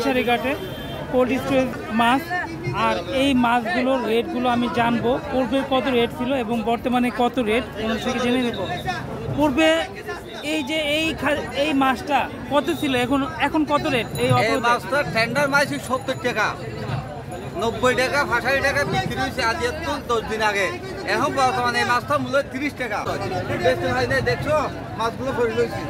Fishery ঘাটে cold storage মাছ। আর এই মাছগুলোর রেটগুলো আমি জানবো, পূর্বে কত রেট ছিল এবং বর্তমানে কত রেট ওনার থেকে জেনে নেব। পূর্বে এই যে এই মাছটা কত ছিল, এখন কত রেট? এই মাছটা টেন্ডার মাছ 70 টাকা, 90 টাকা, 85 টাকা বিক্রি হয়েছে আজ 10 দিন আগে। এখন বর্তমানে এই মাছটা মূল্য 30 টাকা। দেখছো মাছগুলো ভরে রয়েছে।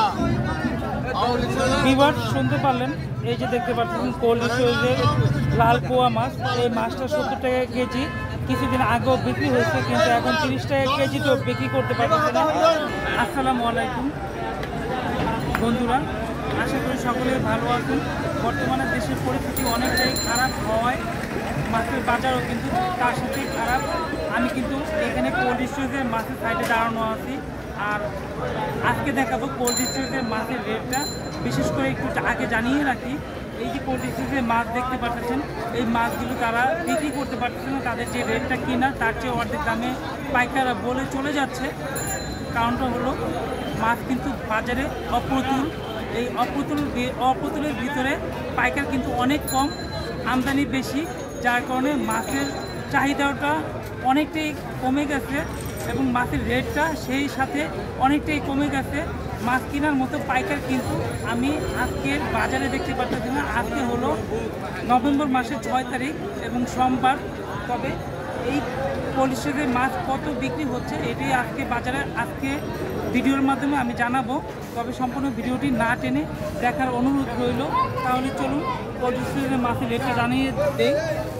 বিবার শুনতে পারলেন, এই যে দেখতে পাচ্ছেন কোল্ড স্টোরেজের লাল পোয়া মাছ। এই মাছটা 70 টাকা কেজি, কিছুদিন আগেও বিক্রি হয়েছে, কিন্তু এখন 30 টাকা কেজি তো বিক্রি করতে পারতেছে না। আসসালামু আলাইকুম বন্ধুরা, আশা করি সকলে ভালো আছেন। বর্তমানে দেশের পরিস্থিতি অনেকটাই খারাপ হওয়ায় মাছের বাজারও কিন্তু তার সাথেই খারাপ। আমি কিন্তু এখানে কোল্ড স্টোরেজের মাছের সাইডে দাঁড়ানো আছি, আর আজকে দেখাবো কোল্ড স্টোরেজের মাছের রেটটা। বিশেষ করে একটু আগে জানিয়ে রাখি, এই যে কোল্ড স্টোরেজের মাছ দেখতে পাচ্ছেন, এই মাছগুলো তারা বিক্রি করতে পারতেছে না। তাদের যে রেটটা কিনা তার চেয়ে অর্ধেক দামে পাইকাররা বলে চলে যাচ্ছে। কারণটা হলো মাছ কিন্তু বাজারে অপ্রতুল। এই অপ্রতুলের ভিতরে পাইকার কিন্তু অনেক কম, আমদানি বেশি, যার কারণে মাছের চাহিদাটা অনেকটাই কমে গেছে এবং মাছের রেটটা সেই সাথে অনেকটাই কমে গেছে। মাছ কেনার মতো পাইকার কিন্তু আমি আজকের বাজারে দেখতে পাচ্ছি না। আজকে হলো নভেম্বর মাসের 6 তারিখ এবং সোমবার। তবে এই কোল্ড স্টোরেজের মাছ কত বিক্রি হচ্ছে এটি আজকে বাজারে আজকে ভিডিওর মাধ্যমে আমি জানাবো। তবে সম্পূর্ণ ভিডিওটি না টেনে দেখার অনুরোধ রইল। তাহলে চলুন কোল্ড স্টোরেজের মাছের রেটটা জানিয়ে দেই।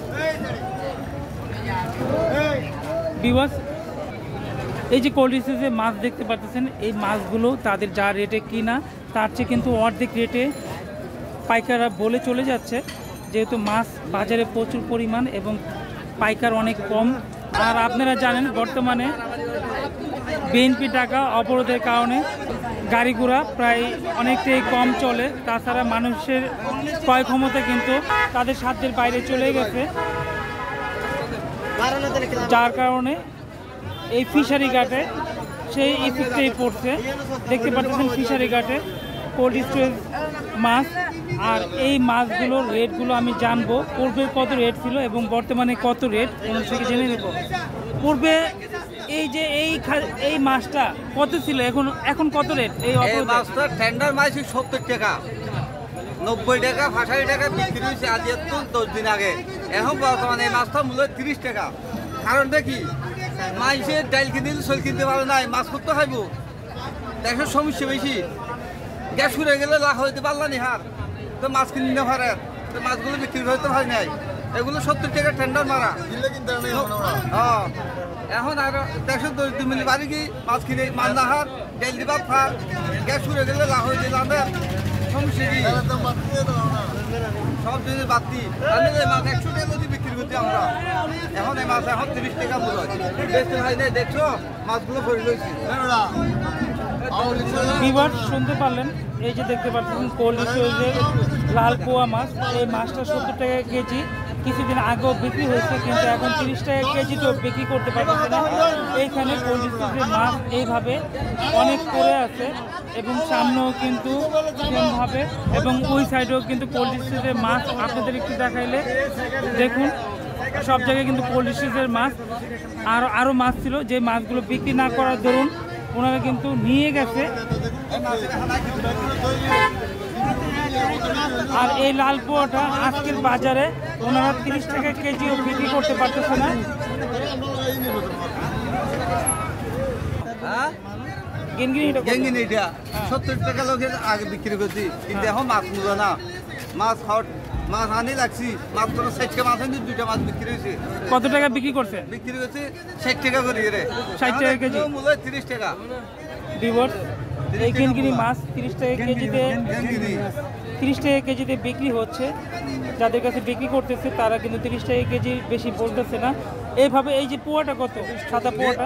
ভিউয়ার্স, এই যে কোল্ড স্টোরেজে মাছ দেখতে পাচ্ছেন, এই মাছগুলো তাদের যা রেটে কিনা তার চেয়ে কিন্তু অর্ধেক রেটে পাইকাররা বলে চলে যাচ্ছে, যেহেতু মাছ বাজারে প্রচুর পরিমাণ এবং পাইকার অনেক কম। আর আপনারা জানেন বর্তমানে বিএনপি টাকা অবরোধের কারণে গাড়ি ঘোড়া প্রায় অনেকটাই কম চলে। তাছাড়া মানুষের ক্রয় ক্ষমতা কিন্তু তাদের সাধ্যের বাইরে চলে গেছে, যার কারণে এই ফিশারি ঘাটে সেই ইফেক্টটাই পড়ছে। দেখতে পাচ্ছেন ফিশারি ঘাটে কোল্ড স্টোরেজ মাছ। আর এই মাছগুলোর রেটগুলো আমি জানবো, পূর্বে কত রেট ছিল এবং বর্তমানে কত রেট ওনার থেকে জেনে নেব। পূর্বে এই যে এই মাছটা কত ছিল, এখন কত রেট? এই মাছটা টেন্ডার মাছ 70 টাকা, 90 টাকা, 85 টাকা বিক্রি হয়েছে আজ 10 দিন আগে। এখন বর্তমানে এই মাছটা মূল্য 30 টাকা। কারণটা কি? মাইসে ডাইল কিনতে চল কিনতে পারে নাই, মাছ করতে খাইব, দেশের সমস্যা বেশি। গ্যাস ফুরে গেলে লাখ হইতে পারলা নি হার, তো মাছ কিনে না পারে, তো মাছগুলো বিক্রি হইতে হয় নাই। এগুলো 70 টাকা টেন্ডার মারা। হ্যাঁ, এখন আর দেশের 2 মিনিট বাড়ি কি মাছ কিনে মাছ না হার, ডাইল দিবা ফার, গ্যাস ফুরে গেলে লাখ হইতে লাভে সমস্যা কি? সব জিনিস বাড়তি। মাছ 100 টাকা যদি বিক্রি করতে আমরা, এখন এই মাছ এখন 30 টাকা মূল্য। বেশি হয় নাই, দেখছো মাছগুলো ভরে রয়েছে। বিবার শুনতে পারলেন, এই যে দেখতে পাচ্ছেন কোল্ড স্টোরেজের লাল পোয়া মাছ। এই মাছটা 70 টাকা কেজি, কিছুদিন আগেও বিক্রি হয়েছে, কিন্তু এখন 30 টাকা কেজি তো বিক্রি করতে পারতেছে না। এইখানে কোল্ড স্টোরেজের মাছ এইভাবে অনেক পড়ে আছে এবং সামনেও কিন্তু সেমভাবে, এবং ওই সাইডেও কিন্তু কোল্ড স্টোরেজের মাছ আপনাদের একটু দেখাইলে দেখুন, সব জায়গায় কিন্তু কোল্ড স্টোরেজের মাছ। আরও মাছ ছিল, যে মাছগুলো বিক্রি না করার দরুন ওনারা কিন্তু নিয়ে গেছে। আর এই লাল পোয়াটা আজকের বাজারে ওনারা 30 টাকা কেজিও বিক্রি করতে পারতেছে না। গেঙ্গিনিটা 70 টাকা লোকের আগে বিক্রি করছি, কিন্তু এখন মাছ মূল্য না। মাছ আনি লাগছি, মাত্র 60 টাকা মাছ আনি, 2টা মাছ বিক্রি হয়েছে। কত টাকা বিক্রি করছে? বিক্রি করছে 60 টাকা করে, 60 টাকা কেজি, মূল্য 30 টাকা। বিবর্স এই গেঙ্গিনি মাছ 30 টাকা কেজিতে, 30 টাকা কেজিতে বিক্রি হচ্ছে। যাদের কাছে বিক্রি করতেছে তারা কিন্তু 30 টাকা কেজি বেশি বলতেছে না। এইভাবে এই যে পোয়াটা কত, সাদা পোয়াটা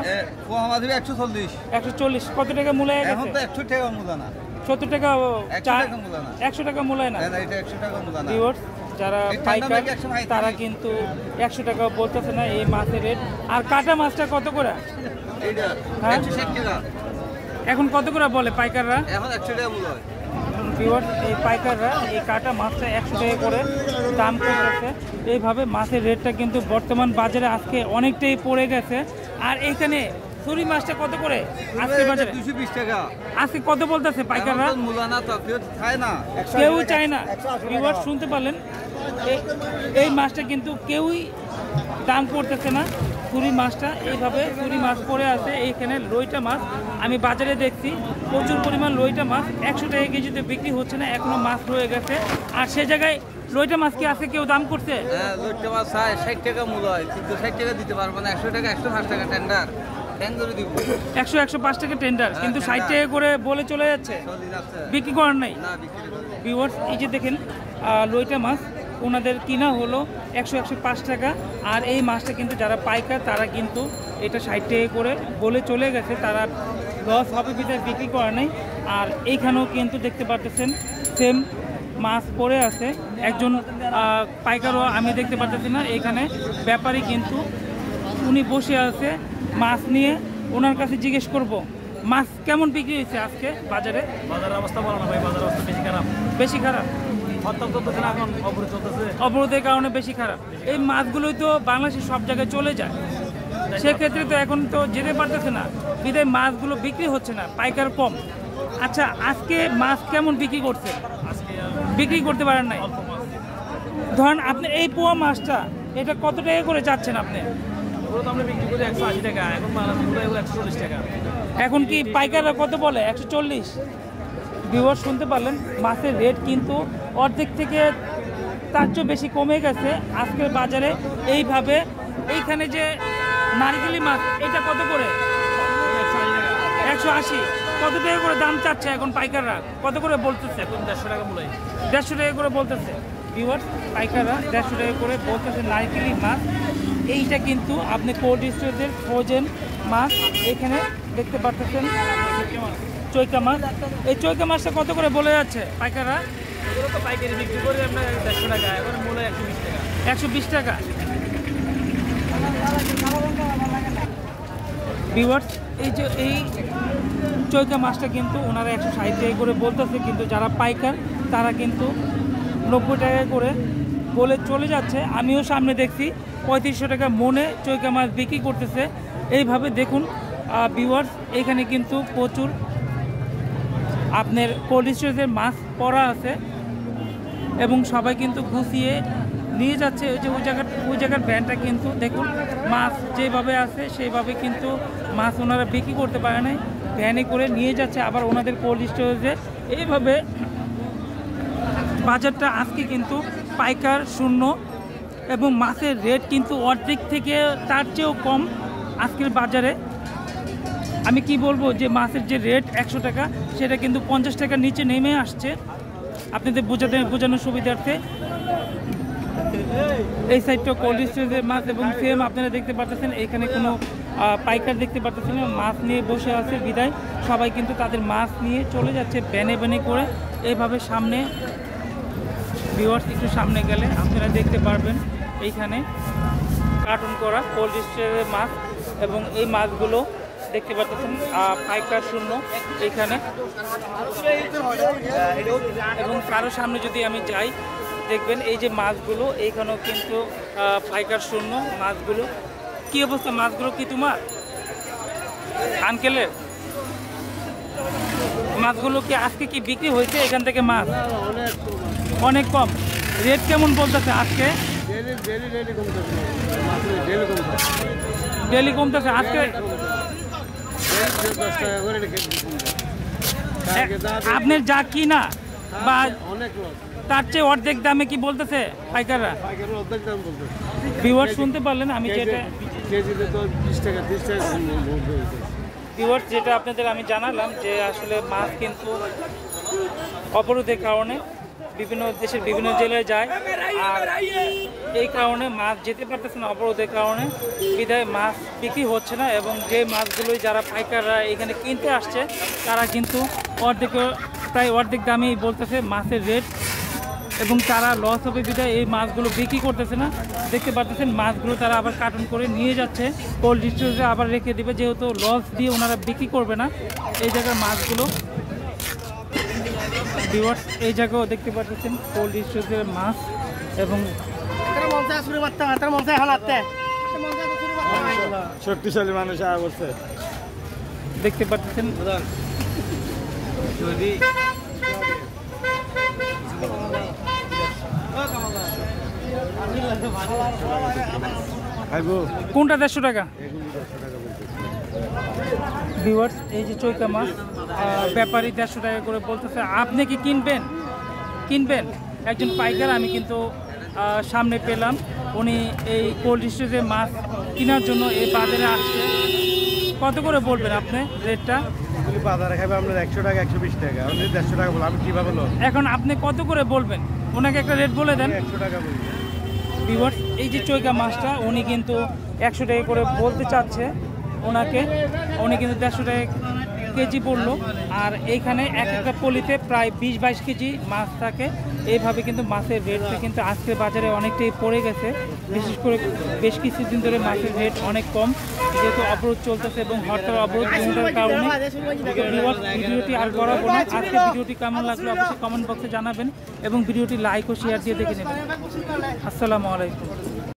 140। কত টাকা মূল্য? এখন তো 100 টাকা মূল্য না, 70 টাকা, 100 টাকা মূল্য না। যারা পাইকার তারা কিন্তু 100 টাকা বলতেছে না এই মাছের রেট। আর কাটা মাছটা কত করে? এখন কত করে বলে পাইকাররা? এখন 100 টাকা মূল্য। ভিউয়ার্স এই পাইকাররা এই কাটা মাছটা 100 টাকা করে দাম করতেছে। এইভাবে মাছের রেটটা কিন্তু বর্তমান বাজারে আজকে অনেকটাই পড়ে গেছে। আর এইখানে ছুরি মাছটা কত করে আজকে বাজারে? 220 টাকা। আজকে কত বলতেছে পাইকাররা? মূলানা তো কেউ খায় না, কেউ চায় না। ভিউয়ার্স শুনতে পারলেন, এই মাছটা কিন্তু কেউই দাম করতেছে না। ছুরি মাছটা এইভাবে ছুরি মাছ পড়ে আছে। এইখানে লইটা মাছ আমি বাজারে দেখছি প্রচুর পরিমাণ লইটা মাছ 100 টাকা কেজিতে বিক্রি হচ্ছে না, এখনো মাছ রয়ে গেছে। আর সে জায়গায় লইটা মাছ কি আছে কেউ দাম করছে? হ্যাঁ, লইটা মাছ 60 টাকা মূল হয়, কিন্তু 60 টাকা দিতে পারবো না। 100 টাকা 105 টাকা টেন্ডার 100-105 টাকা টেন্ডার, কিন্তু 60 টাকা করে বলে চলে যাচ্ছে, বিক্রি করার নাই। ভিউয়ার্স এই যে দেখেন লইটা মাছ ওনাদের কিনা হলো 100-105 টাকা। আর এই মাছটা কিন্তু যারা পাইকার তারা কিন্তু এটা 60 টাকা করে বলে চলে গেছে, তারা লস হবে বিধায় বিক্রি করা নেই। আর এইখানেও কিন্তু দেখতে পাচ্ছেন সেম মাছ পড়ে আছে। একজন পাইকারও আমি দেখতে পাচ্ছি না, এখানে ব্যাপারী কিন্তু উনি বসে আছে মাছ নিয়ে। ওনার কাছে জিজ্ঞেস করব মাছ কেমন বিক্রি হয়েছে আজকে বাজারে? বাজারের অবস্থা বলো না ভাই, বাজারের অবস্থা বেশি খারাপ। বেশি খারাপ? হরতাল চলতেছে না, এখন অবরোধ চলতেছে, অবরোধের কারণে বেশি খারাপ। এই মাছগুলোই তো বাংলাদেশের সব জায়গায় চলে যায়, সেক্ষেত্রে তো এখন তো যেতে পারতেছে না, বিদায় মাছগুলো বিক্রি হচ্ছে না, পাইকার কম। আচ্ছা, আজকে মাছ কেমন বিক্রি করছে? আজকে বিক্রি করতে পারেন নাই? অল্প মাছ। ধরেন আপনি এই পোয়া মাছটা এটা কত টাকা করে যাচ্ছেন আপনি? ওগুলো তো আমরা বিক্রি করি 180 টাকা, এখন মাছগুলো এগুলো 140 টাকা। এখন কি পাইকাররা কত বলে? 140। ভিউয়ার শুনতে পারলেন, মাছের রেট কিন্তু অর্ধেক থেকে তার চেয়ে বেশি কমে গেছে আজকের বাজারে। এইভাবে এইখানে যে নারকেলি মাছ এটা কত করে? 180। কত টাকা করে দাম চাচ্ছে এখন পাইকাররা? কত করে বলতেছে? এখন 150 টাকা মূল্য। 150 টাকা করে বলতেছে। ভিউয়ার পাইকাররা 150 টাকা করে বলতেছে নারকেলি মাছ। এইটা কিন্তু আপনি কোল্ড স্টোরেজের ফ্রোজেন মাছ। এখানে দেখতে পাচ্ছেন চৈকা মাছ। এই চৈকা মাছটা কত করে বলে যাচ্ছে পাইকাররা? এগুলো তো পাইকারি বিক্রি করি আমরা 150 টাকা, এখন মূল্য 120 টাকা। 120 টাকা। ভিউয়ার্স এই যে এই চৈকা মাছটা কিন্তু ওনারা 160 টাকা করে বলতেছে, কিন্তু যারা পাইকার তারা কিন্তু 90 টাকা করে বলে চলে যাচ্ছে। আমিও সামনে দেখছি 3500 টাকা মনে চৈকা মাছ বিক্রি করতেছে। এইভাবে দেখুন ভিউয়ার্স, এখানে কিন্তু প্রচুর আপনার কোল্ড স্টোরেজের মাছ পড়া আছে এবং সবাই কিন্তু গুছিয়ে নিয়ে যাচ্ছে। ওই যে ওই জায়গার ভ্যানটা কিন্তু দেখুন মাছ যেভাবে আছে সেইভাবে কিন্তু মাছ ওনারা বিক্রি করতে পারে না, ভ্যানে করে নিয়ে যাচ্ছে আবার ওনাদের কোল্ড স্টোরেজে। এইভাবে বাজারটা আজকে কিন্তু পাইকার শূন্য এবং মাছের রেট কিন্তু অর্ধেক থেকে তার চেয়েও কম আজকের বাজারে। আমি কি বলবো যে মাছের যে রেট 100 টাকা সেটা কিন্তু 50 টাকার নিচে নেমে আসছে। আপনাদের বোঝানোর সুবিধার্থে এই সাইডটা কোল্ড স্টোরেজের মাছ এবং সেম আপনারা দেখতে পাচ্ছেন এখানে কোনো পাইকার দেখতে পাচ্ছেন না, মাছ নিয়ে বসে আছে বিদায় সবাই কিন্তু তাদের মাছ নিয়ে চলে যাচ্ছে ব্যানে ব্যানে করে। এইভাবে সামনে ভিউয়ার্স একটু সামনে গেলে আপনারা দেখতে পারবেন এইখানে কার্টুন করা কোল্ড স্টোরেজের মাছ এবং এই মাছগুলো দেখতে পাচ্ছেন পাইকার শূন্য এইখানে। এবং কারো সামনে যদি আমি যাই দেখবেন এই যে মাছগুলো এইখানেও কিন্তু পাইকার শূন্য মাছগুলো। কি অবস্থা মাছগুলো? কি তোমার আঙ্কেলের মাছগুলো কি আজকে কি বিক্রি হয়েছে এখান থেকে? মাছ অনেক কম। রেট কেমন বলতেছে আজকে? ডেলি কমতেছে আজকে। আপনার যা কিনা বা তার চেয়ে অর্ধেক দামে কি বলতেছে পাইকাররা? ভিউয়ার্স শুনতে পারলেন, আমি যেটা ভিউয়ার্স যেটা আপনাদের আমি জানালাম যে আসলে মাছ কিন্তু অবরোধের কারণে বিভিন্ন দেশের বিভিন্ন জেলায় যায়, আর এই কারণে মাছ যেতে পারতেছে না অবরোধের কারণে, বিধায় মাছ বিক্রি হচ্ছে না। এবং যে মাছগুলোই যারা পাইকাররা এখানে কিনতে আসছে তারা কিন্তু প্রায় অর্ধেক দামেই বলতেছে মাছের রেট, এবং তারা লস হবে বিধায় এই মাছগুলো বিক্রি করতেছে না। দেখতে পাচ্ছেন মাছগুলো তারা আবার কার্টুন করে নিয়ে যাচ্ছে কোল্ড স্টোরেজে আবার রেখে দেবে, যেহেতু লস দিয়ে ওনারা বিক্রি করবে না এই জায়গার মাছগুলো। ভিউয়ার্স এই জায়গাও দেখতে পাচ্ছেন কোল্ড স্টোরেজের মাছ এবং শক্তিশালী মানুষ আয়া করছে। দেখতে পাচ্ছেন কোনটা 150 টাকা? ভিউয়ার্স এই যে চৈকা মাছ ব্যাপারী 150 টাকা করে বলতেছে। আপনি কি কিনবেন? একজন পাইকার আমি কিন্তু সামনে পেলাম, উনি এই কোল্ড স্টোরেজে মাছ কেনার জন্য এই বাজারে আসছে। কত করে বলবেন আপনি রেটটা? বাজারে খাবে আপনার 100 টাকা 120 টাকা, আপনি 150 টাকা বলো, আমি কিভাবে বলো? এখন আপনি কত করে বলবেন? ওনাকে একটা রেট বলে দেন। 100 টাকা বলি। ভিউয়ার্স এই যে চৈকা মাছটা উনি কিন্তু 100 টাকা করে বলতে চাচ্ছে ওনাকে, উনি কিন্তু 150 টাকা কেজি পড়লো। আর এইখানে এক একটা পলিতে প্রায় 20-22 কেজি মাছ থাকে। এইভাবে কিন্তু মাছের রেটটা কিন্তু আজকের বাজারে অনেকটাই পড়ে গেছে। বিশেষ করে বেশ কিছুদিন ধরে মাছের রেট অনেক কম, যেহেতু অবরোধ চলতেছে এবং হরতাল অবরোধ দুটোর কারণে। ভিউয়ার্স ভিডিওটি আর বাড়াবো না, আজকে ভিডিওটি কেমন লাগলো অবশ্যই কমেন্ট বক্সে জানাবেন এবং ভিডিওটি লাইক ও শেয়ার দিয়ে দেখে নেবেন। আসসালামু আলাইকুম।